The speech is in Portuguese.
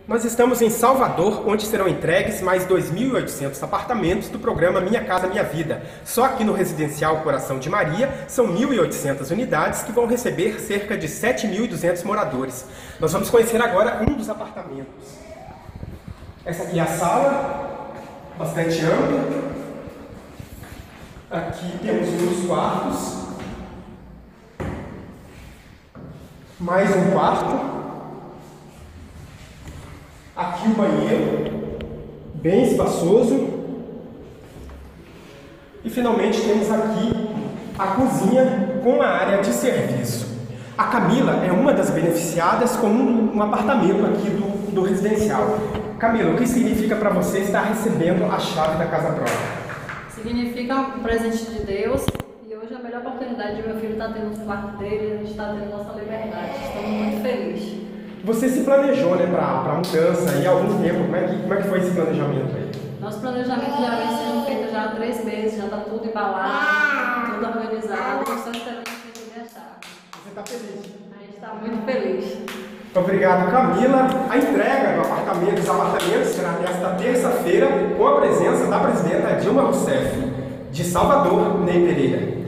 Nós estamos em Salvador, onde serão entregues mais 2.800 apartamentos do programa Minha Casa Minha Vida. Só aqui no Residencial Coração de Maria são 1.800 unidades que vão receber cerca de 7.200 moradores. Nós vamos conhecer agora um dos apartamentos. Essa aqui é a sala, bastante ampla. Aqui temos um dos quartos. Mais um quarto. Aqui o banheiro, bem espaçoso. E finalmente temos aqui a cozinha com a área de serviço. A Camila é uma das beneficiadas com um apartamento aqui do residencial. Camila, o que significa para você estar recebendo a chave da casa própria? Significa um presente de Deus e hoje é a melhor oportunidade de meu filho estar tendo o quarto dele, a gente está tendo nossa liberdade. Estamos muito felizes. Você se planejou, né, para a mudança e há algum tempo. Como é que foi esse planejamento aí? Nosso planejamento já vem sendo feito já há 3 meses, já está tudo embalado, tudo organizado, só esperando que a gente achar. Você está feliz? A gente está muito feliz. Obrigado, Camila. A entrega dos apartamentos será nesta terça-feira com a presença da presidenta Dilma Rousseff. De Salvador, Ney Pereira.